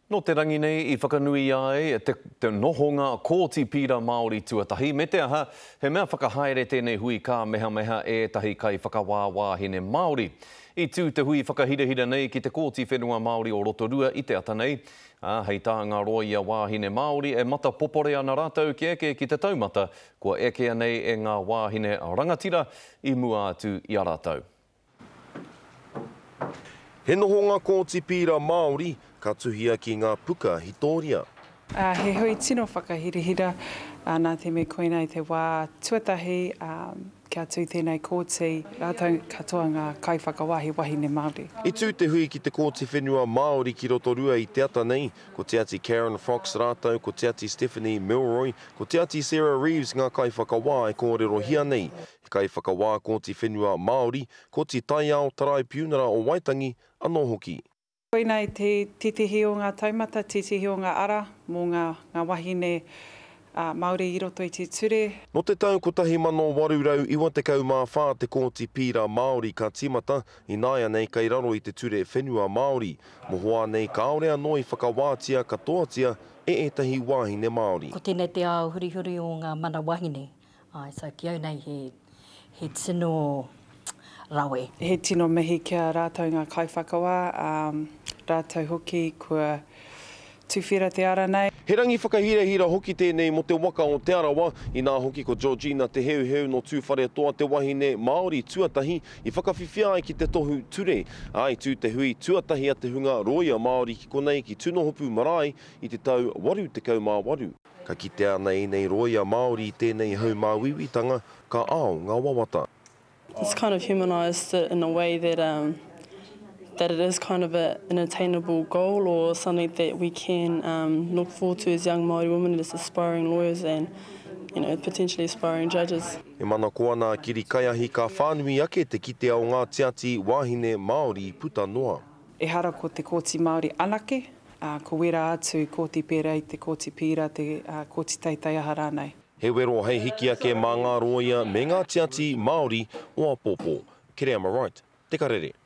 No te rangi nei I whakanui ai te nohonga kōti pira Māori tuatahi. Me te aha, he mea whakahaere tēnei hui ka meha tahi kai whakawāwāhine Māori. I tū te hui whakahirahira nei ki te kōti whenua Māori o Rotorua I te ata nei. Hei tā ngā roia wāhine Māori e mata popore ana rātou ki eke ki te taumata, kua ekea nei e ngā wāhine rangatira I mua atu I a rātou. He nohonga kōti pira Māori, ka tuhia ki ngā puka hitoria. He hui tino whakahirihira nā te me koina I te wā tuatahi kia tū tēnei kōti rātou katoa ngā kai whakawāhi wahine Māori. I tū te hui ki te kōti whenua Māori ki Rotorua I te ata nei, ko te ati Karen Fox rātou, ko te ati Stephanie Milroy, ko te ati Sarah Reeves ngā kai whakawā e kōrero hia nei. He kai whakawā kōti whenua Māori, ko te taiao tarai piunara o Waitangi anō hoki. Koina I te titihi o ngā taumata, titihi o ngā ara, mō ngā wahine Māori I roto I te ture. No te tau kotahi mano warurau iwa te kaumawha te kōti pira Māori ka timata I nāia nei kei raro I te ture whenua Māori. Mohoa nei kaorea noi whakawātia katoatia etahi wāhine Māori. Ko tēnei te ao hurihuri o ngā mana wahine. So ki au nei he tino rawe. He tino mihi kia rātou ngā kai whakawā, rātou hoki kua tuwhera te ara nei. He rangi whakahirahira hoki tēnei mo te waka o te arawa I nā hoki ko Georgina te heuheu no tūwhare toa te wahine Māori tuatahi I whakawhiwhia ai ki te tohu ture. Ai tū te hui tuatahi a te hunga roia Māori ki konei ki Tunohopu Marae I te tau 88. Ka kitea nei nei roia Māori tēnei haumāwiwitanga ka ao ngā wawata. It's kind of humanised it in a way that that it is kind of an attainable goal or something that we can look forward to as young Māori women, as aspiring lawyers and potentially aspiring judges. E mana koa nā kiri kaiahi ka whānui ake te kitea o ngā tiati wāhine Māori puta noa. E hara ko te kōti Māori anake, ko wera atu kōti pēra I te kōti pira, te kōti teitai aha rānei. He wero hei hiki ake mā ngā roia me ngā tiati Māori o Apopo. Kere am I right? Te Karere.